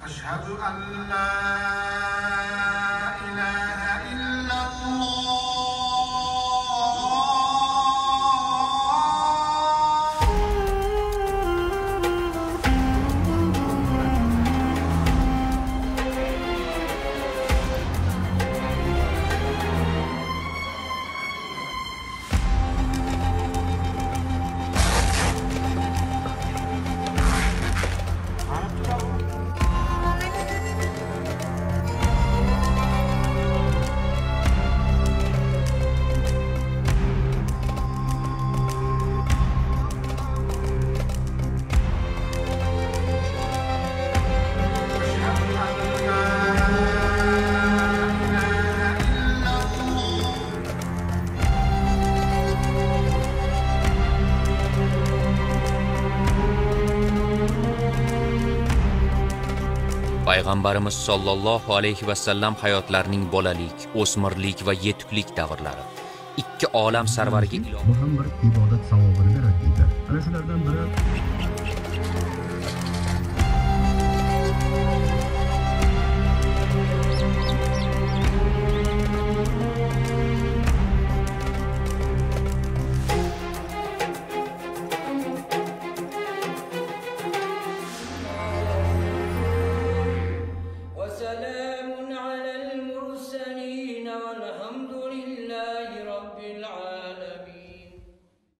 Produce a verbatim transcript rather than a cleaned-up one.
أشهد أن لا إله إلا الله. Payg'ambarimiz sollallohu alayhi va sallam hayotlarining bolalik, o'smirlik va yetuklik davrlari ikki olam sarvariga bu ham bir ibodat savobini beradi. Ana shulardan biri